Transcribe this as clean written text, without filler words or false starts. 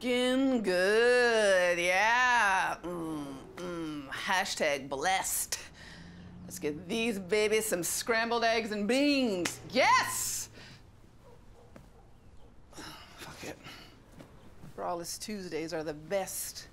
Looking good, yeah. Hashtag blessed. Let's get these babies some scrambled eggs and beans. Yes! Fuck it. Braless Tuesdays are the best.